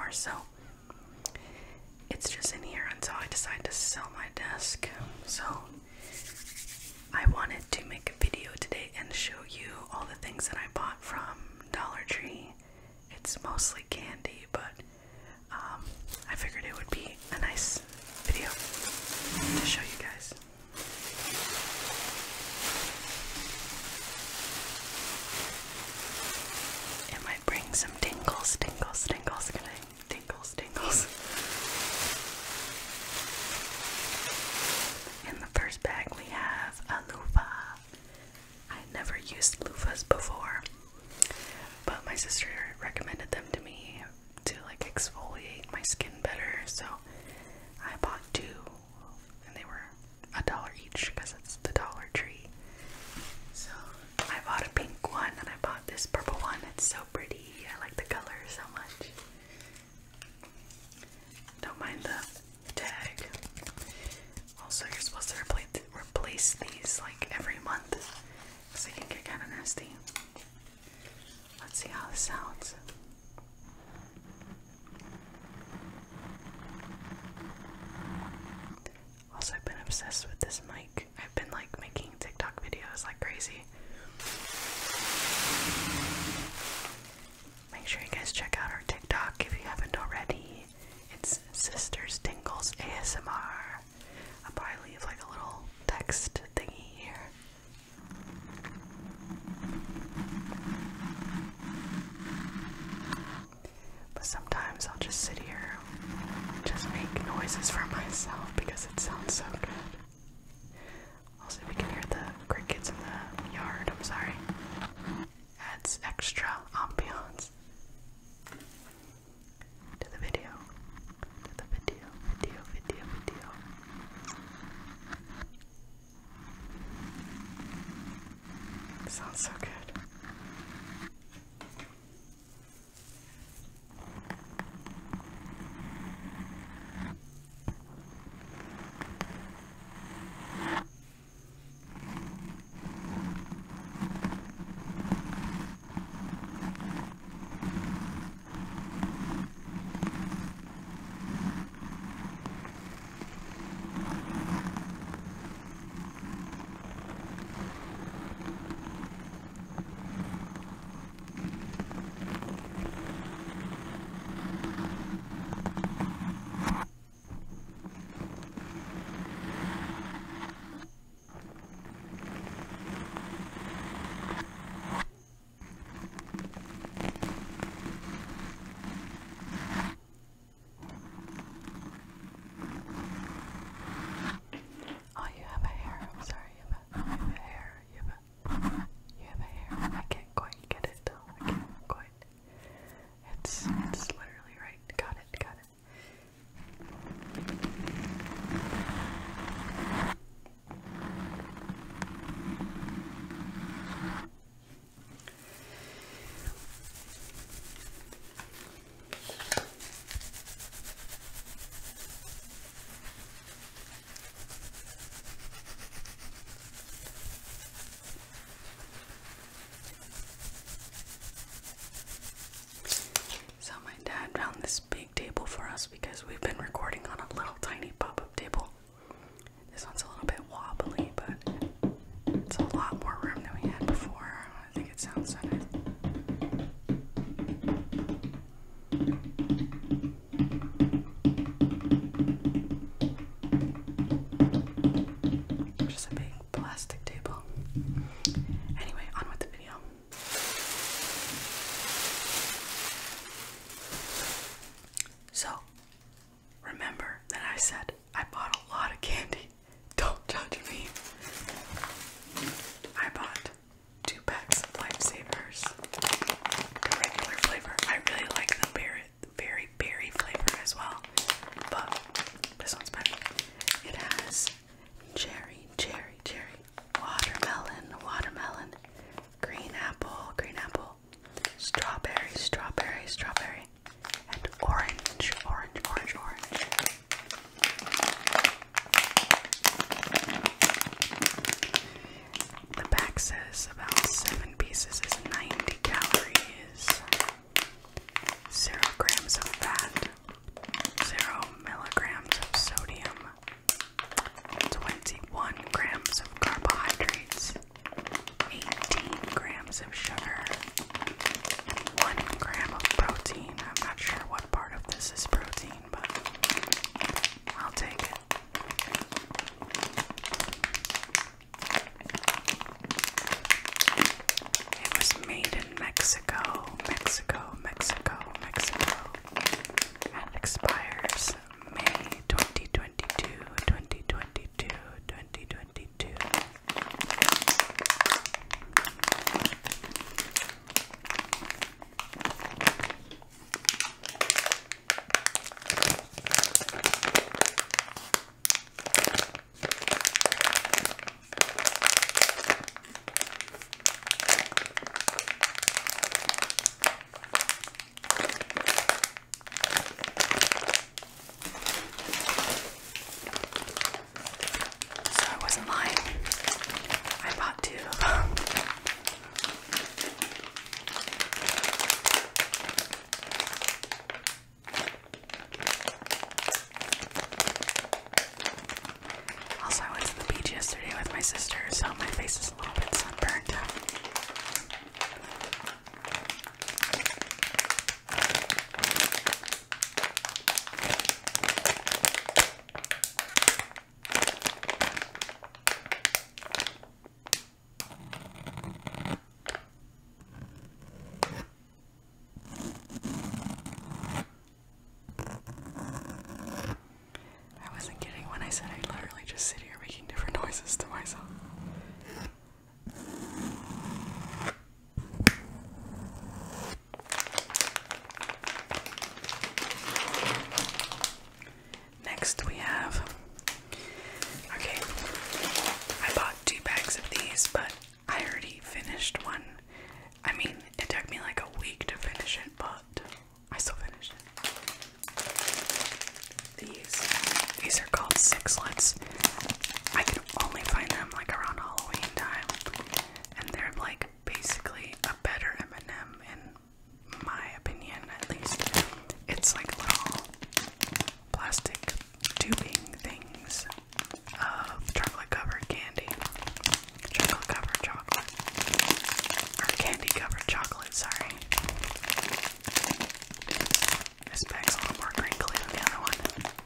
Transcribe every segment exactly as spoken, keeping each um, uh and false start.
anymore, so it's just in here until I decide to sell my desk. So I wanted to make a video today and show you all the things that I bought from Dollar Tree. It's mostly candy, but um, I figured it would be a nice video to show you guys. It might bring some tingles, tingles, tingles, tingles, tingles. In the first bag we have a loofah. I never used loofahs before, but my sister recommended them to me to like exfoliate my skin better, so I bought two, and they were a dollar each because it's the Dollar Tree. So I bought a pink one, and I bought this purple one. It's so pretty. I like the color so much. Don't mind the tag. Also, you're supposed to replace replace these like every month, so they can get kind of nasty. Let's see how this sounds. Also, I've been obsessed with this mic. I've been like making TikTok videos like crazy. Make sure you guys check out our TikTok if you haven't already. It's Sisters Tingles A S M R. I'll probably leave like a little text thingy here. But sometimes I'll just sit here and just make noises for myself because it sounds so good. Also, if you can hear the crickets in the yard, I'm sorry. Adds extra ambiance to the video. To the video, video, video, video. It sounds so good. This big table for us because we've been recording on a little tiny pop-up table. This one's a little bit wobbly, but it's a lot more room than we had before. I think it sounds so nice. Just a big plastic table. Anyway, on with the video. So, remember that I said I bought a lot of candy. Don't judge me. expires May twenty twenty-two, twenty twenty-two, twenty twenty-two. So I wasn't lying. I bought two of them. Also, I went to the beach yesterday with my sister, so my face is a little bit sunburned. I wasn't kidding when I said I literally just sit here making different noises to myself. Next we have, okay, I bought two bags of these, but I already finished one. I mean, it took me like a week to finish it, but I still finished it. These, these are called Sixlets. I can only find them like around Halloween time, and they're like basically a better M and M in my opinion, at least. It's like little plastic tubing things of chocolate covered candy, chocolate covered chocolate, or candy covered chocolate, sorry. This bag's a little more crinkly than the other one.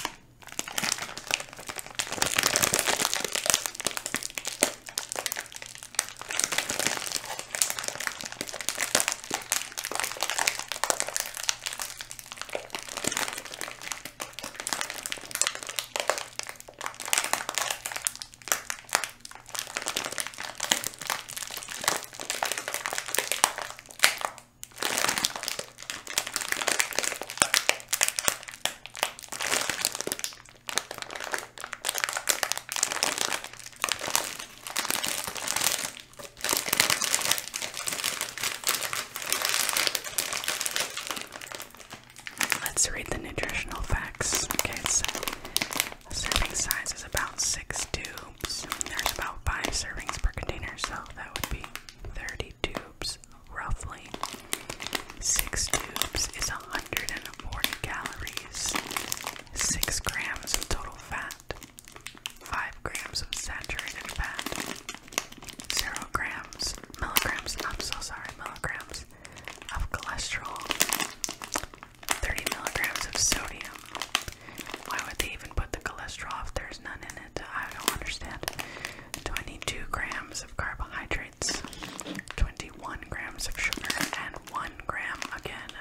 Let's read the nutritional facts. Okay, so the serving size is about six tubes. There's about five servings per container, so that would be thirty tubes, roughly. Six tubes is one hundred forty calories, six grams of total fat, five grams of saturated fat, zero grams, milligrams, I'm so sorry, milligrams of cholesterol, thirty milligrams of sodium. Why would they even put the cholesterol if there's none in it? I don't understand. twenty-two grams of carbohydrates, twenty-one grams of sugar, and one gram again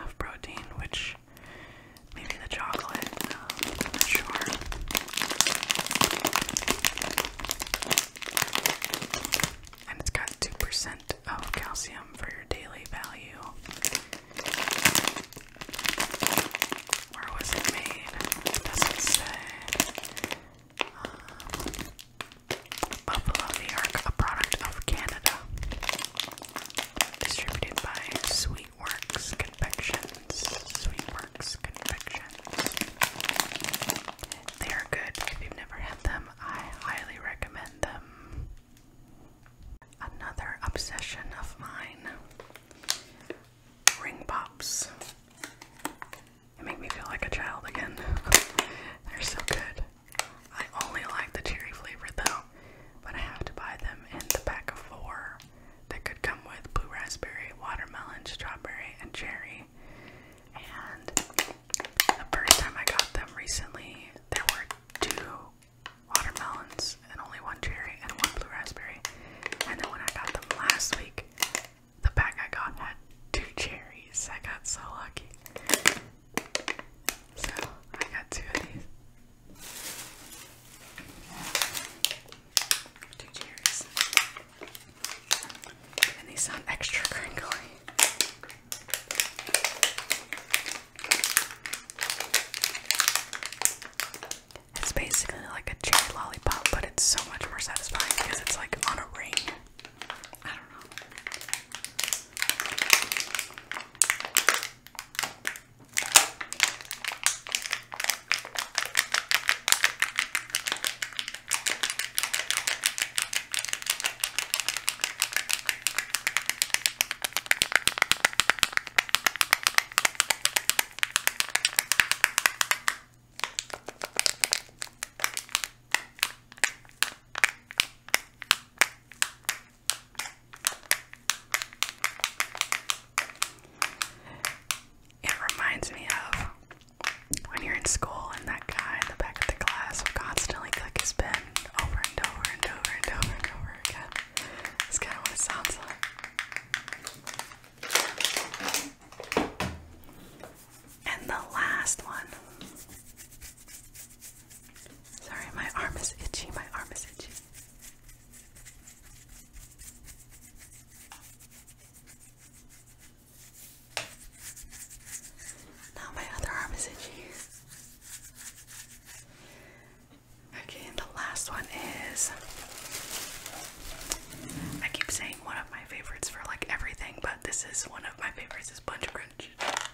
basically like a cherry lollipop, but it's so much more satisfying because it's like on a ring. I don't know. It reminds me of when you're in school and that guy in the back of the class will constantly click his pen over and over and over and over and over again. That's kind of what it sounds like. And the last one. Sorry, my arm is itchy. My arm is itchy. Now my other arm is itchy. Okay, and the last one is, I keep saying one of my favorites for like everything, but this is one of my favorites, is Bunch Crunch.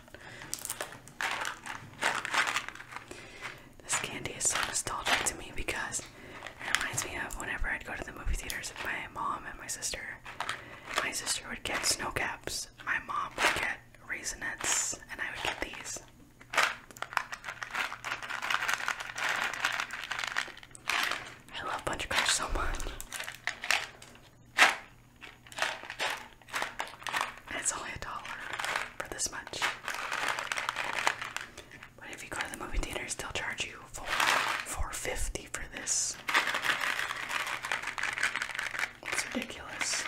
This candy is so nostalgic to me because it reminds me of whenever I'd go to the movie theaters with my mom and my sister. My sister would get snow caps, my mom would get Raisinets, and I would get these. I love Bunch Crunch so much. And it's only a dollar for this much. But if you go to the movie theaters, they'll charge you for four fifty for this. It's ridiculous.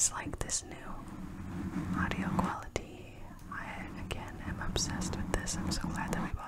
guys like this new audio quality. I again am obsessed with this. I'm so glad that we